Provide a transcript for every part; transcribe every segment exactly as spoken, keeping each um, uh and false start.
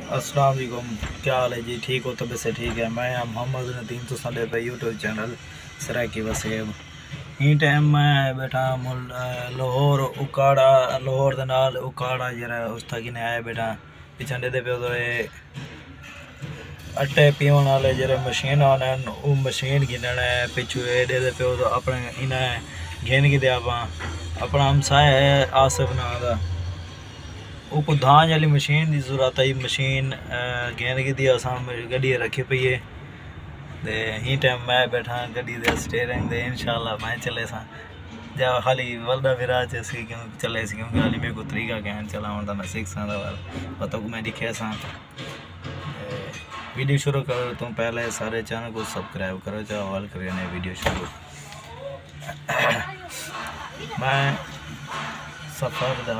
अस्सलाम वालेकुम, क्या हाल है जी? ठीक हो? तबीयत से ठीक है? मैं मोहम्मद नदीम तो साले पे यूट्यूब चैनल सराकी वसेब ही टाइम मैं बैठा मुल लाहौर उकाड़ा लाहौर दे नाल उकाड़ा जरा उस तक ने आया बैठा पिछे दे पे तो आटे पीवन वाले जरा मशीन आने वो मशीन गिनना है पिछू दे दे पे तो अपने इन्हें गिन के आप अपना हमसाया है आसिफ ना दा वो धान वाली मशीन की जरूरत आई मशीन गेंद की दी असा गड्डी रखी पई है ते ही टाइम मैं बैठा गड्डी दे स्टीयरिंग दे इंशाल्लाह मैं चले सा जा खाली वल्दा विरा सी क्यों चले सी क्योंकि हाली मेरे को तरीका कहन चलावन दा मैं सीख सा पता को मैं दिखे सा वीडियो शुरू करो तो पहले सारे चैनल को सब्सक्राइब करो जा हवाल करें वीडियो शुरू मैं सफ़र दा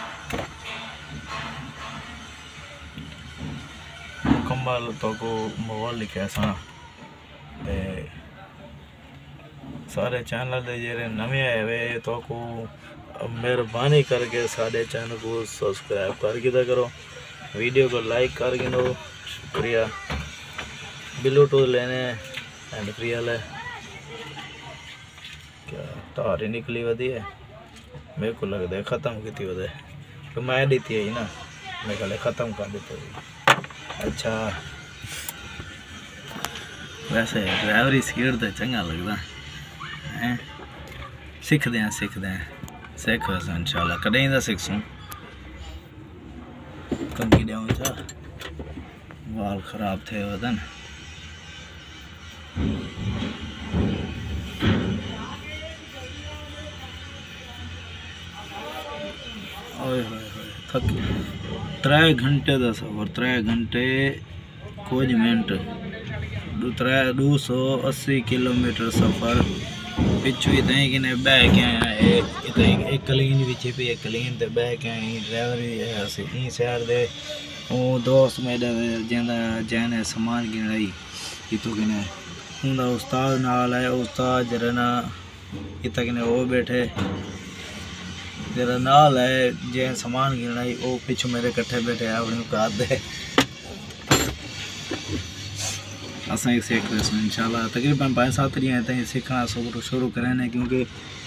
मुकम्मल तो को माहौल लिखे सा सारे चैनल दे जेरे नवे आए वे तो को मेहरबानी करके सारे चैनल को सब्सक्राइब करके दे करो वीडियो को लाइक करके दो शुक्रिया ब्लूटूथ लेने एंड फ्री वाले क्या तारी निकली वधी है मेरे को लगता है ख़त्म की वधे तो मैं दी थी ना मेरे ख्याल ख़त्म कर देते अच्छा वैसे ड्राइवरी सीट तो चंगा लगता है सीखते हैं सीखते हैं सीख वैसे इंशाल्लाह कदें तो सीखूँ कंगी दें वाल खराब थे वदन ओए होए थक त्रै घंटे का सफर त्रै घंटे कुछ मिनट त्रै दो सौ अस्सी किलोमीटर सफ़र पिछू इतने कि बह के आया एक कलीन भी छिपी एक कलीन तो बह के आई ड्राइवर भी शहर दे वो दोस्त मेरे जिंदा जैन समान गिनाई इतों किने उनका उस्ताद नाल है उस्ताद जरा ना इतना किने वो बैठे जरा नाल है जैन समान गिनाई वो पिछू मेरे कट्ठे बैठे अपने कार दे असा एक सीख रहे इंशाल्लाह तकरीबन पाँच सात रही तक सीखना शुरू शुरू करें क्योंकि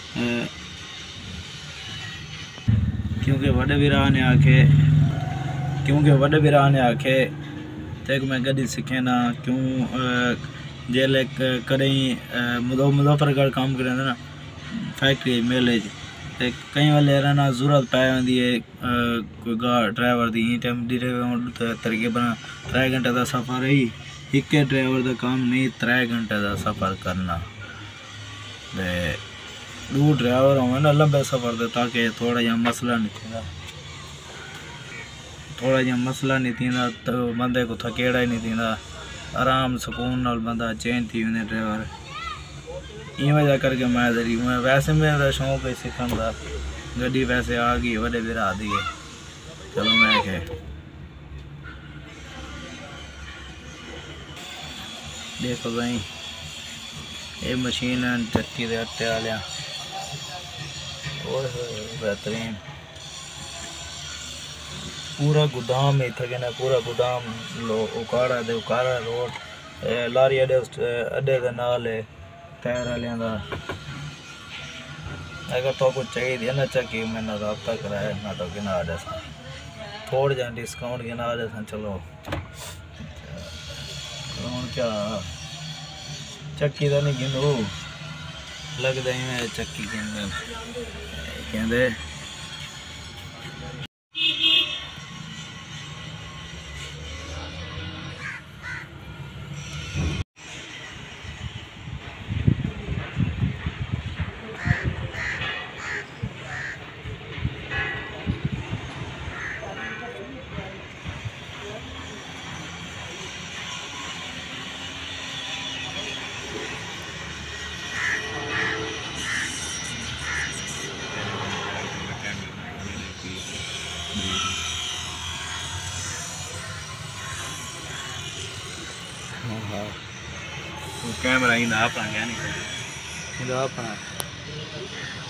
क्योंकि वडे वीरा ने आखे क्योंकि वडे वीरा ने आखे तक मैं गड्डी सीखे ना क्यों जेल करें मुजफ्फरगढ़ काम करें ना फैक्ट्री मेले कई वाले ना जरूरत पै होंगी है कोई गाड़ ड्राइवर की टाइम तकरीबन त्रै घंटे का सफ़र है एक ड्राइवर का काम नहीं त्रै घंटे का सफ़र करना दो ड्राइवर हो ना लंबे सफ़र दे ताकि थोड़ा जहा मसला नहीं थी थोड़ा जहा मसला नहीं थी तो बंदे को थकेड़ा ही नहीं थी आराम सुकून नाल बंदा चेंज थी उन्हें ड्राइवर इन वजह करके मैं दरी मैं वैसे मेरा शौक है सीखने का गड्डी वैसे आ गई वडे विरा दी है चलो मैं के देखो भाई ये मशीन है चक्की दे आटे वाले बेहतरीन पूरा गोदाम इतने ना पूरा गोदाम लो उकाड़ा दे उकाड़ा रोड लारी अड्डे अड्डे के नाल है टायर वाले का अगर तो कुछ चाहिए ना चक्की मैंने रब्ता कराया ना तो गिना दे थोड़ा जहाँ डिस्काउंट गिना दे चलो क्या चक्की का नहीं गिनो लगता ही मैं चक्की कहते कैमरा इंदा अपना क्या नहीं इंदा अपना